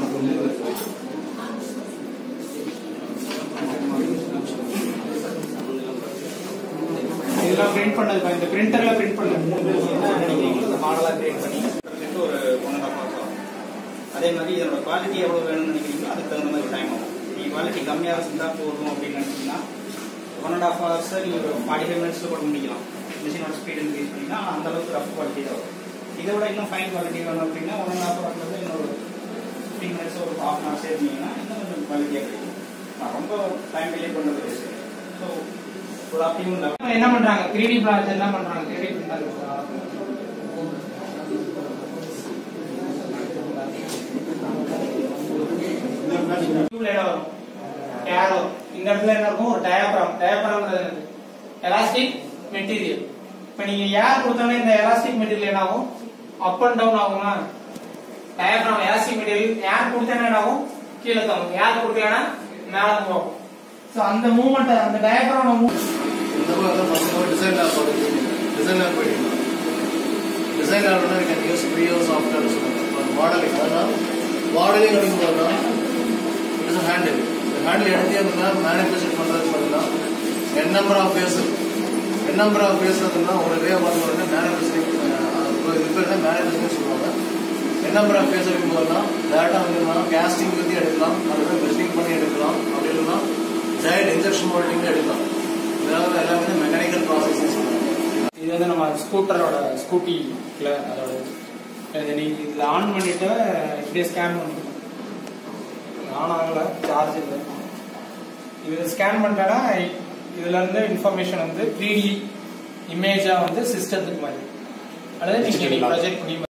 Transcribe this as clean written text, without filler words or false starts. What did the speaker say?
இதெல்லாம் பிரிண்ட் பண்ணது இந்த பிரிண்டர்ல பிரிண்ட் பண்ண நினைக்கிறீங்களோ மாடலா கிரியேட் பண்ணி ஒரு 1.5 hours ஆகும். அதே மாதிரி இதோட குவாலிட்டி எவ்வளவு வேணும்னு நினைக்கிறீங்களோ அதுக்கு தகுந்த மாதிரி டைம் ஆகும். நீங்க குவாலிட்டி கம்மியாக இருந்தா போதும் அப்படின்னு நினைச்சீங்கன்னா 1.5 hours நீங்க ஒரு 45 minutes கூட முடிக்கலாம். மிஷினோட ஸ்பீட் இன்க்ரீஸ் பண்ணினா அந்த அளவுக்கு ரஃப் குவாலிட்டி தான் வரும். இதை விட இன்னும் ஃபைன் குவாலிட்டி வேணும் அப்படின்னா 1.5 hours இன்னொரு 15 minutes ஒரு half an hour சேர்த்தீங்கன்னா இன்னும் கொஞ்சம் குவாலிட்டியாக கிடைக்கும். ரொம்ப டைம் டிலே பண்ணுறது. ஸோ என்ன பண்றாங்க 3D ப்ராஜெக்ட் என்ன பண்றாங்க 3D பிரிண்டர் இந்த இடத்துல என்ன இருக்கும் ஒரு டயாபிராம்ங்கிறது எலாஸ்டிக் மெட்டீரியல். இப்ப நீங்க ஏர் கொடுத்தோன்னே இந்த எலாஸ்டிக் மெட்டீரியல் என்ன ஆகும் அப் அண்ட் டவுன் ஆகுமா? டயாபிராம் எலாஸ்டிக் மெட்டீரியல் ஏர் கொடுத்தா என்ன ஆகும் கீழே தங்கும், ஏர் கொடுக்கலன்னா மேல போகும். So அந்த மூவ்மெண்ட் அந்த டயாபிராம் இந்த மாதிரி ஃபர்ஸ்ட் டிசைன் லேப் போயிடுங்க. டிசைன் லேப்னா we can use pre-use software for modeling. அதனால மாடலிங் அப்படிங்கறதுனா it is a handle. இந்த ஹேண்டில் எடுத்தீங்கன்னா மேனுஃபேக்சர் பண்றது பார்த்தீங்கன்னா n number of phase அதுனா ஒரு வே பண்ணும்போது மேனுஃபேக்சரிங் இது பேர் தான் மேனுஃபேக்சரிங் சொல்லுவாங்க. n number of phase இருக்கும்போதுனா டேட்டா வந்து காஸ்டிங் பத்தி எடுக்கலாம், அல்லது மெஷரிங் பண்ணி எடுக்கலாம், அப்படி இல்லைன்னா ஜாயிண்ட் இன்ஜெக்ஷன் மோல்டிங் எடுக்கலாம். இதெல்லாம் எல்லாமே மெக்கானிக்கல் ப்ராசஸஸ். இது வந்து நம்ம ஸ்கூட்டில அதோட நீங்க இதுல ஆன் பண்ணிட்டு இப்படியே ஸ்கேன் பண்ணணும். ஆன் ஆகல, சார்ஜ் இல்லை. இது ஸ்கேன் பண்ணிட்டா இதுல இருந்து இன்ஃபர்மேஷன் வந்து 3D இமேஜா வந்து சிஸ்டத்துக்கு மாதிரி அல்லது நீங்க ப்ரொஜெக்ட் பண்ணி